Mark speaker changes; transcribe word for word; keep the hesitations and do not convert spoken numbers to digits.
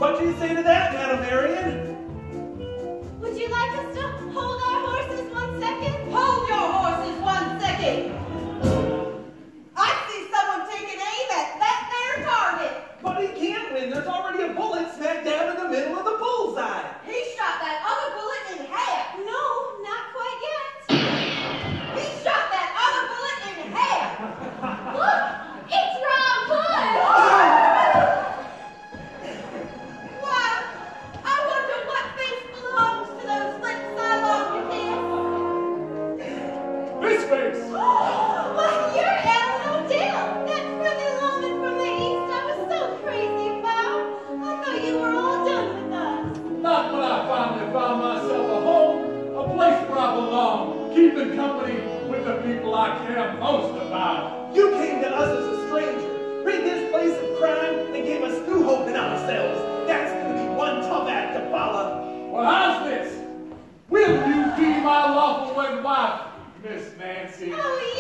Speaker 1: What do you say to that, Madam Marion?
Speaker 2: Would you like us to hold our horses one second? Hold your horses one second! I see someone taking aim at that there target.
Speaker 1: But he can't win. There's already a bullet smack dab in the middle of the bullseye.
Speaker 2: He shot that other bullet in half. No, not quite yet. He shot that other bullet in half. Look, it's Rob Hood. Why, I wonder what face belongs to those lips I long to kiss.
Speaker 3: This face!
Speaker 2: Why, you're Alan O'Dell. That friendly woman from the East I was so crazy about. I thought you were all done with us.
Speaker 3: Not when I finally found myself a home, a place where I belong, keeping company with the people I care most about.
Speaker 1: You came to us as a stranger, rid this place of crime, and gave us new hope in ourselves. That's going to be one tough act to follow.
Speaker 3: Well, how's this? Will you be my lawful wedded wife, Miss Nancy?
Speaker 2: Oh,